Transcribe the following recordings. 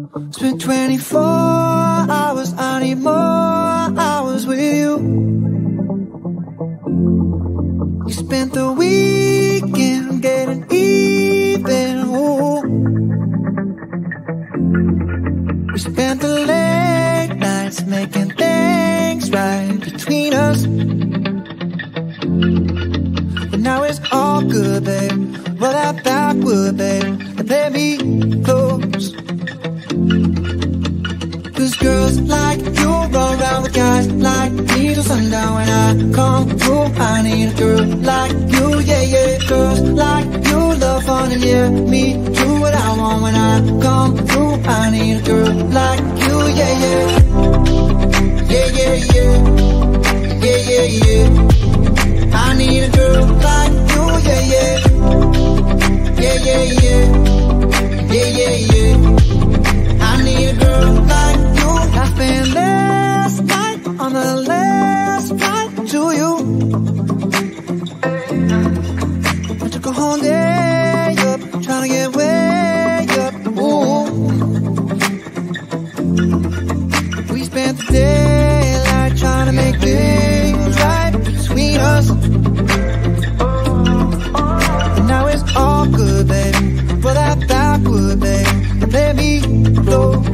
Spent 24 hours, I need more hours with you. We spent the weekend getting even, ooh. We spent the late nights making things right between us. And now it's all good, babe. Roll that backwood, babe, and play me close. Cause girls like you run around with guys like me till sundown. When I come through, I need a girl like you, yeah, yeah. Girls like you love fun and yeah, me do what I want. When I come through, I need a girl like you, yeah, yeah. Yeah, yeah, yeah. Yeah, yeah, yeah. I need a girl like you, yeah, yeah. Yeah, yeah, yeah. Yeah, yeah, yeah. I need a girl like you. I spent last night on the last flight to you. I took a whole day up, trying to get way up, ooh. We spent the daylight trying to make things right between us. And now it's all good, baby. For that backwood, babe, and play me close.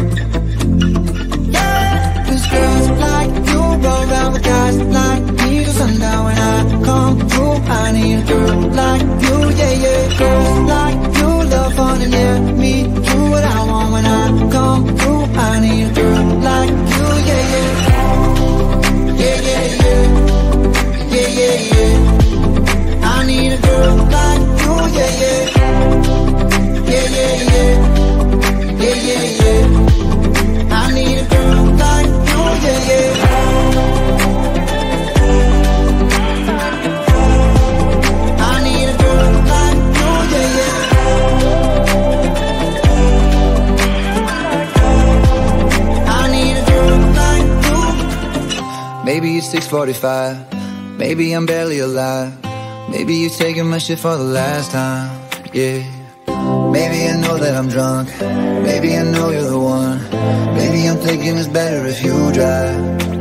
Yeah, cause girls like you roll around with guys like me till sundown. When I come through, I need a girl like you, yeah, yeah. Girls like you love fun and yeah, me do what I want. When I come through, I need a girl like you, yeah, yeah. Yeah, yeah, yeah. Yeah, yeah, yeah. I need a girl like you, yeah, yeah. Yeah, yeah, yeah. Yeah, yeah, yeah. I need a girl like you, yeah, yeah. I need a girl like you, yeah, yeah. I need a girl like you. Maybe it's 6:45. Maybe I'm barely alive. Maybe you're taking my shit for the last time, yeah. Maybe I know that I'm drunk. Maybe I know you're the one. Maybe I'm thinking it's better if you drive.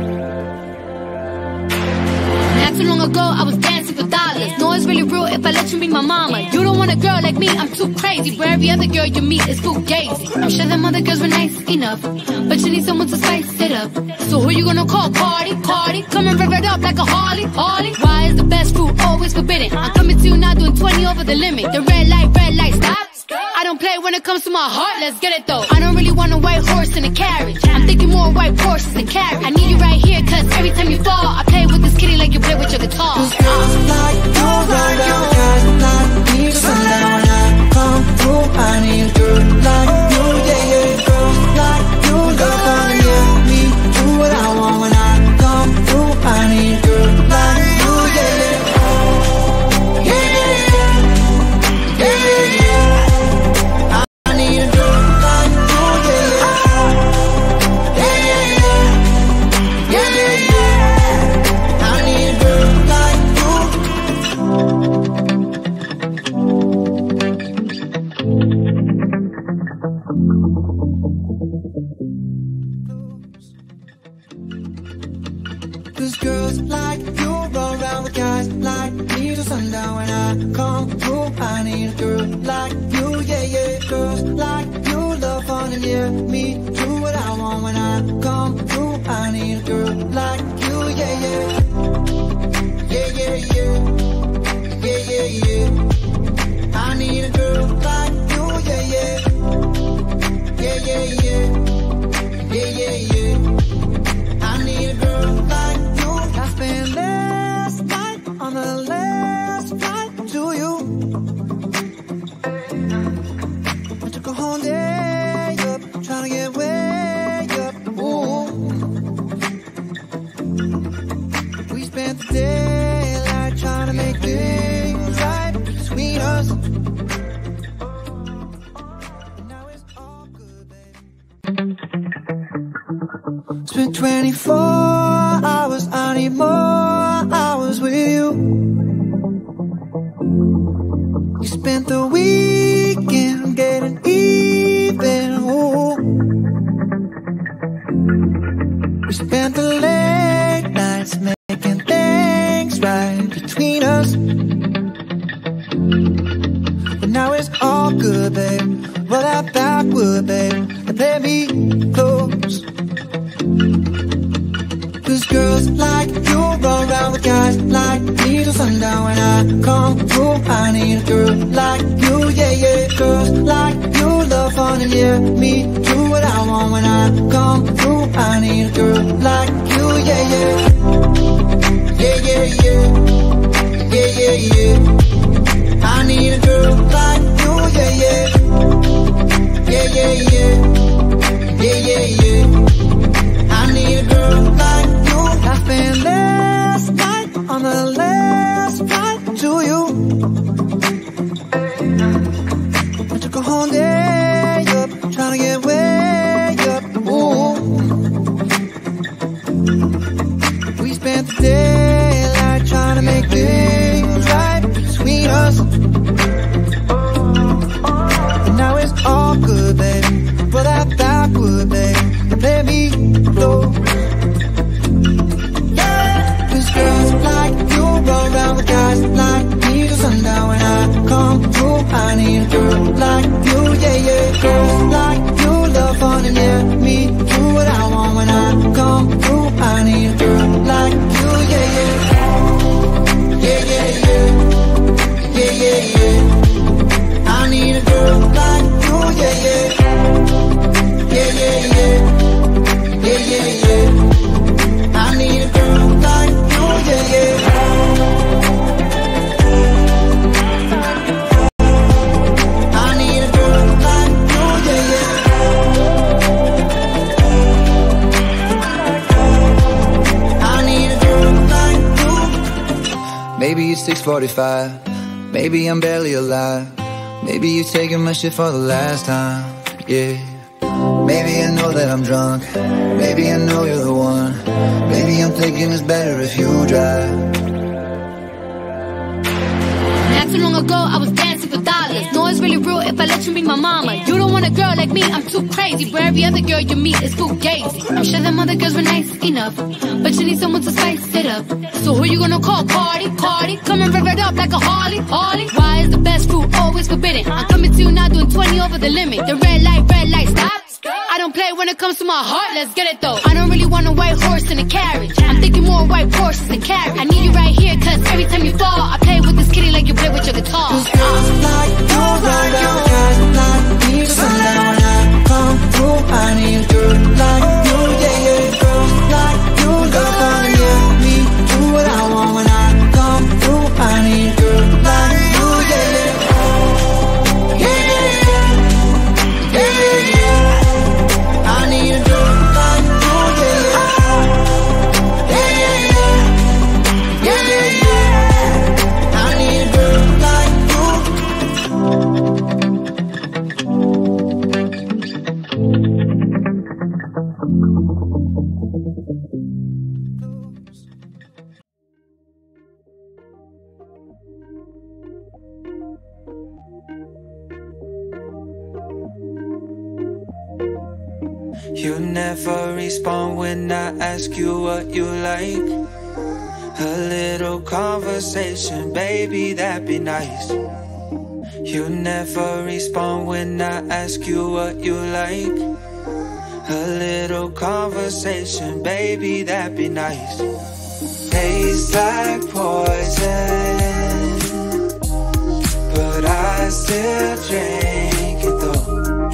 Not too long ago, I was dancing for dollars. No, it's really real if I let you be my mama. You don't want a girl like me, I'm too crazy. Where every other girl you meet is fugazi. I'm sure them other girls were nice enough, but you need someone to spice it up. So who you gonna call? Cardi, Cardi. Come and rev it up like a Harley, Harley. Why is the best fruit always forbidden? I'm coming to you now doing 20 over the limit. The red light, stop. I don't play when it comes to my heart, let's get it though. I don't really want a white horse in a carriage. I'm thinking more white horses and carriage. I need you right here, cause every time you fall, I play with this kitty like you play with your guitar. Cause girls like you run around with guys like me till sundown. When I come through, I need a girl like you, yeah, yeah. Girls like you love fun and yeah, me do what I want. When I come through, I need a girl like you, yeah, yeah. Yeah, yeah, yeah. Yeah, yeah, yeah. I need a girl like you, yeah, yeah. Yeah, yeah, yeah. Yeah, yeah, yeah. I need a girl like you. Cause girls like you roll around with guys like me till sundown. When I come through, I need a girl like you, yeah, yeah. Girls like you love fun and yeah, me do what I want. When I come through, I need a girl like you, yeah, yeah. Yeah, yeah, yeah. Yeah, yeah, yeah. I need a girl like you, yeah, yeah. Yeah, yeah, yeah. Yeah, yeah, yeah. I need a girl like you. I spent last night on the last flight to you. I took a whole day up, trying to get way up, ooh. We spent the daylight trying to make things right between us. Now it's all good, baby. Spent 24 hours, I need more hours with you. We spent the weekend getting even, ooh. good, babe. Well, that backwood, babe, and play me close. Cause girls like you run around with guys like me till sundown. When I come through, I need a girl like you, yeah, yeah. Girls like you love fun and yeah, me do what I want. When I come through, I need a girl like you, yeah, yeah. Yeah, yeah, yeah. Yeah, yeah, yeah. I need a girl like you, yeah, yeah. Yeah, yeah, yeah. Yeah, yeah, yeah. I need a girl like you. I spent last night on the last flight to you. I took a whole day up, trying to get way up. Ooh. We spent the daylight trying to make things right between us. And now it's all good, baby. But that backwood, baby, let me blow. Cause girls like you run around with guys like me till sundown. When I come through, I need a girl like you, yeah, yeah. Girls like you love fun and yeah, me do what I want. When I come through, I need a girl like you, yeah, yeah. Yeah, yeah, yeah. Yeah, yeah, yeah. I need a girl like you, yeah, yeah. Yeah, yeah, yeah. Yeah, yeah, yeah. I need a girl like you, yeah, yeah. I need a girl like you, yeah, yeah. I need a girl like you. Maybe it's 6:45. Maybe I'm barely alive. Maybe you're taking my shit for the last time, yeah. Maybe I know that I'm drunk. Maybe I know you're the one. Maybe I'm thinking it's better if you drive. Not too long ago, I was dancing for dollars. No, it's really real if I let you be my mama. You don't want a girl like me, I'm too crazy. Where every other girl you meet is fugazi. I'm sure them other girls were nice enough, but you need someone to spice it up. So who you gonna call? Cardi, Cardi. Come and rev it up like a Harley, Harley. Why is the best fruit always forbidden? I'm coming to you now doing 20 over the limit. The red light, stop. I don't play when it comes to my heart, let's get it though. I don't really want a white horse in a carriage. I'm thinking more white horses and carriage. I need you right here, cause every time you fall, I play with this kitty like you play with your guitar. Cause girls like you run around guys like me till sundown. When I come through, I need a girl like you, yeah, yeah. Girls like you love fun, yeah, me do what I want. When I come through, I need a girl like you, yeah, yeah. Yeah, yeah, yeah. Yeah, yeah, yeah. I need a girl like you, yeah, yeah. Yeah, yeah, yeah. Yeah, yeah, yeah. I need a girl like you. You never respond when I ask you what you like. A little conversation, baby, that'd be nice. You never respond when I ask you what you like. A little conversation, baby, that'd be nice. Tastes like poison, but I still drink it though.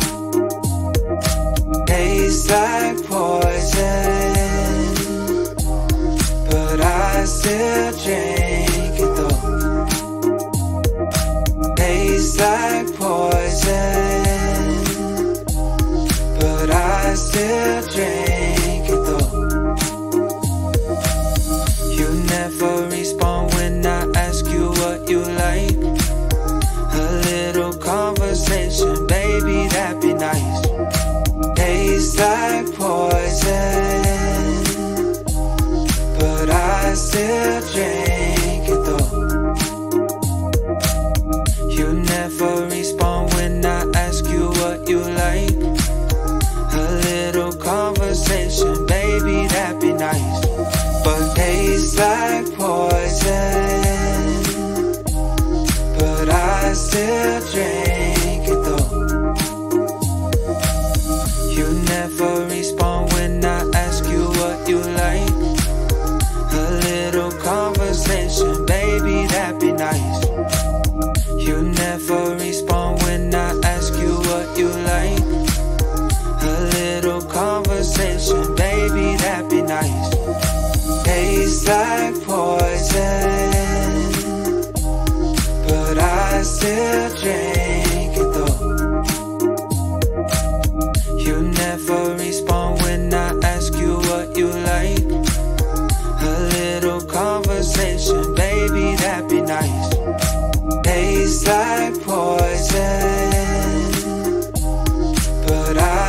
Tastes like poison, but I still drink it though. Tastes like poison, but I still drink it though. You never respond when I ask you what you like. A little conversation, baby, that'd be nice. Tastes like poison, but I still drink it though. You never respond when I ask you what you like. A little conversation.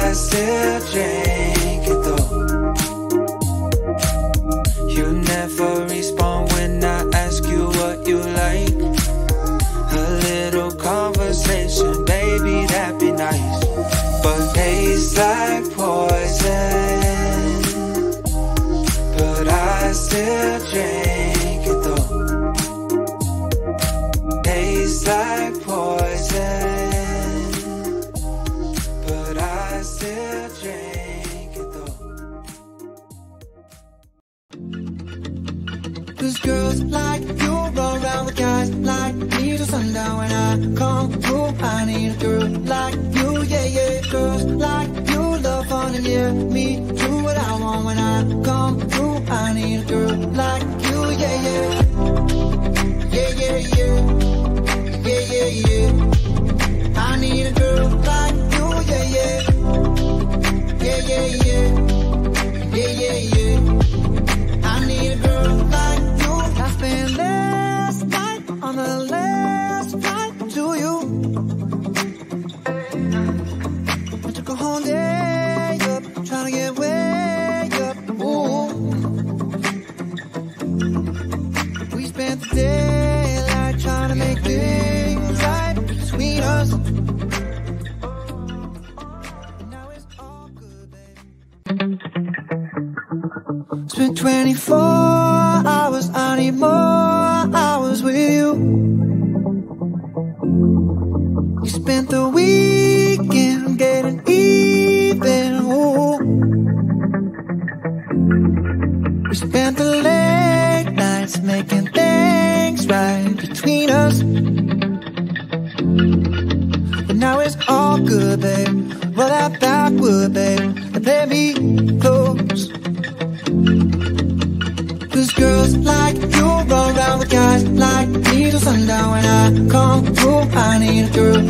I still drink it though. You never respond when I ask you what you like. A little conversation, baby, that'd be nice. But tastes like poison, but I still drink it though. Tastes like poison, but I still drink it though. 'Cause girls like you roll around with guys like me till sundown. When I come through, I need a girl like you, yeah, yeah. Girls like you love fun and yeah, me do what I want. When I come through, I need a girl like you, yeah, yeah. Yeah, yeah, yeah. Yeah, yeah, yeah. I need a girl like you, yeah, yeah. Yeah, yeah, yeah. Yeah, yeah, yeah. I need a girl like you. I spent last night on the last flight to you. I took a whole day up, trying to get way up. Ooh. We spent the daylight trying to make things right between us. And now it's all good, baby. Spent 24 hours, I need more hours with you. We spent the weekend getting even, ooh. We spent the late nights making things right between us. But now it's all good, babe. Roll that backwood, babe, and play me close. 'Cause girls like you roll around with guys like me till sundown. When I come through, I need a girl.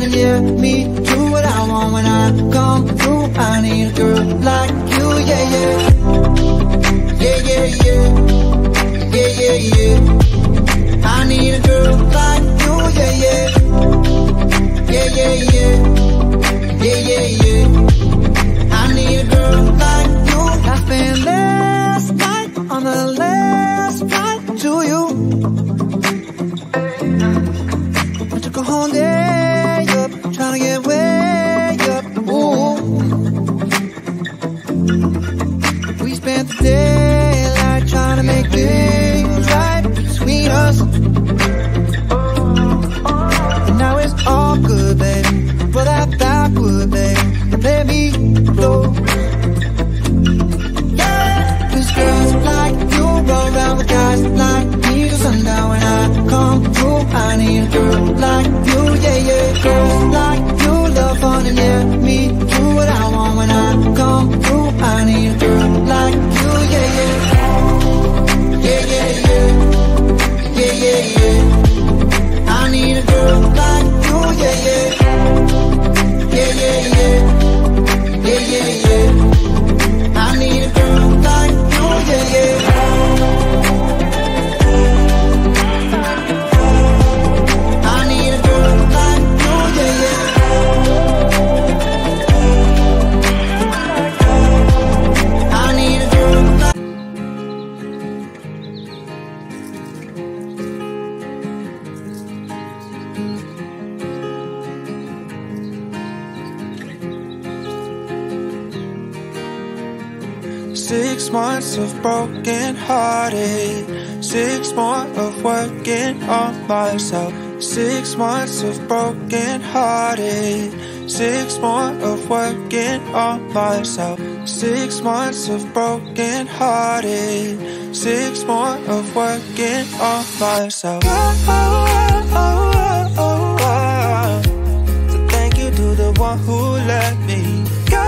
and yeah, me do what I want when I come through. I need a girl like you, yeah, yeah. Yeah, yeah, yeah. Yeah, yeah, yeah. I need a girl like you, yeah, yeah. Yeah, yeah, yeah. Yeah, yeah, yeah. I need a girl like you. I spent last night on the last flight to you. I took a whole day up, trying to get way up. Ooh. We spent the daylight trying to make things right between us. And now it's all good, baby. For that backwood, baby, let me know. Yeah, 'cause girls like you roll around with guys like me till sundown. When I come through, I need a girl like you, yeah, yeah. Girls like you love fun and yeah, me do what I want when I come through. I need a girl like you, yeah, yeah. Yeah, yeah, yeah. Yeah, yeah, yeah. I need a girl like you, yeah, yeah. Yeah, yeah, yeah. Yeah, yeah, yeah. I need a girl like you, yeah, yeah. I need a girl like you, yeah, yeah. I need a girl like 6 months of broken hearted, 6 more of working on myself. 6 months of broken hearted, 6 more of working on myself. 6 months of broken hearted, 6 more of working on myself. So thank you to the one who let me go.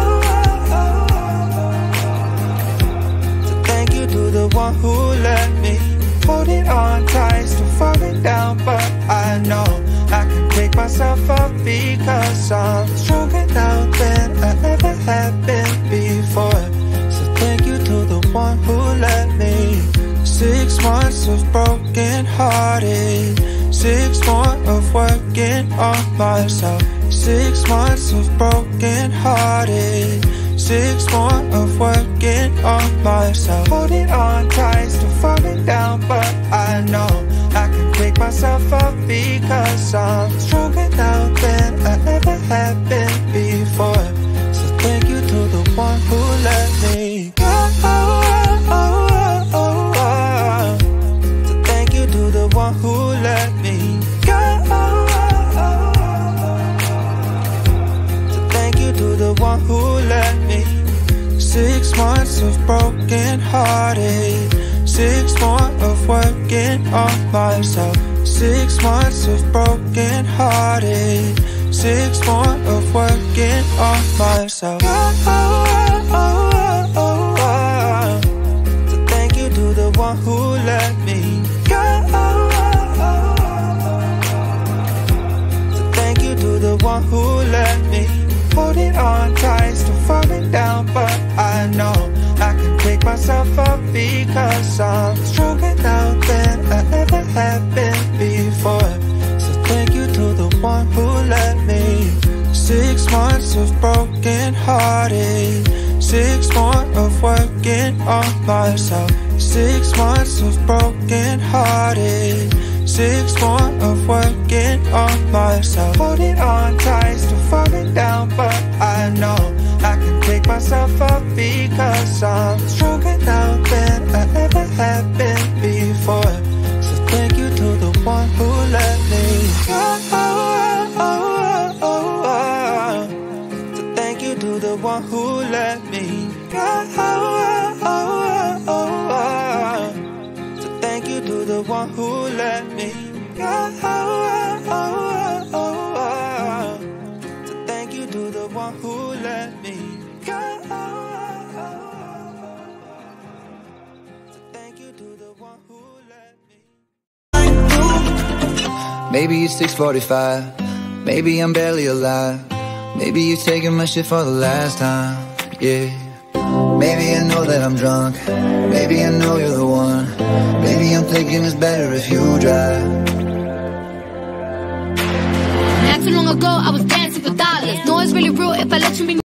To the one who let me hold it on tight, still falling down, but I know I can pick myself up because I'm stronger now than I ever have been before. So thank you to the one who let me. 6 months of broken hearted, 6 more of working on myself. 6 months of broken hearted, 6 more of working on myself. Holding on tight, still falling down, but I know I can pick myself up because I'm stronger now than I ever have been before. So thank you to the one who let me go. So thank you to the one who let me go. So thank you to the one who let me. 6 months of broken hearted, 6 more of working on myself. 6 months of broken hearted, 6 more of working on myself. So thank you to the one who let me go. So thank you to the one who let me hold it on tight, still falling down, but I know I can pick myself up because I'm stronger now than I ever have been before. So thank you to the one who let me. 6 months of broken hearted, 6 more of working on myself. 6 months of broken hearted, 6 more of working on myself. Holding on tight, still falling down, but I know I can pick myself up because I'm stronger now than I ever have been before. So thank you to the one who let me go. So thank you to the one who let me go. So thank you to the one who let me go. So thank you to the one who let me go. So thank you to the one who let me. Maybe it's 6:45, Maybe I'm barely alive. Maybe you're taking my shit for the last time. Yeah. Maybe I know that I'm drunk. Maybe I know you're the one. Maybe I'm thinking it's better if you drive. Not too long ago, I was dancing for dollars. No, it's really real if I let you be